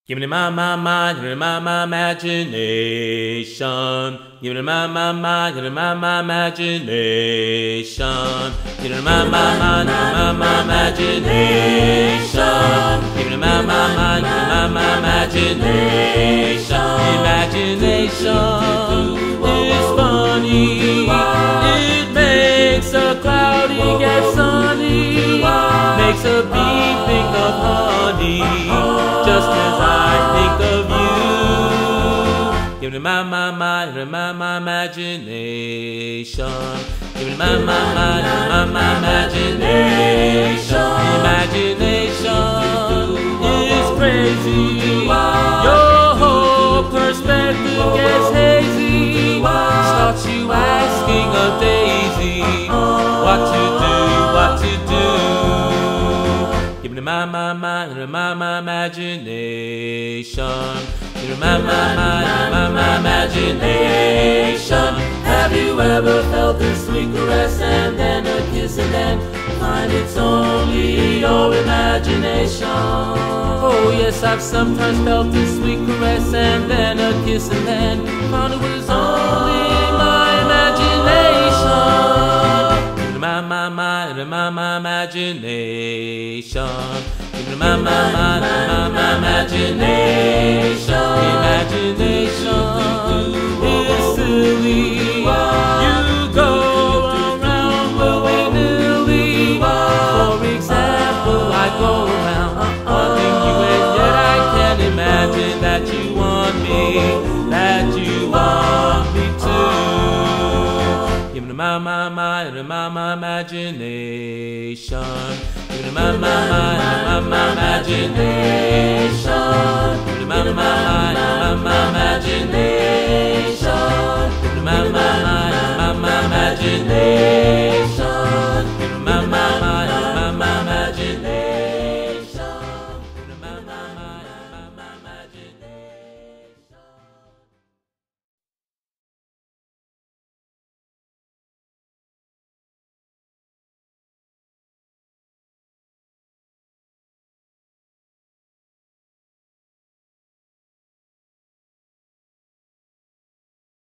Give me my give me my imagination. Give me my give me my imagination. Give me my imagination. Give me my imagination. Imagination is funny. It makes a cloudy get sunny. Makes a bee think of honey. Just as I think of you. Give me my imagination. Give me my imagination. Imagination is crazy. Your whole perspective gets hazy. Starts you asking a daisy what to do, what to do. Give me my imagination. Give me my imagination. Have you ever felt a sweet caress and then a kiss and then find it's only your imagination? Oh yes, I've sometimes felt a sweet caress and then a kiss and then found it was only my imagination. Give me my imagination. Give me my imagination. Imagination is silly. You go around willy-nilly. For example, I go around wanting you, and yet I can't imagine that you want me, that you want me too. Give me my imagination. Give me my imagination. Give me my imagination.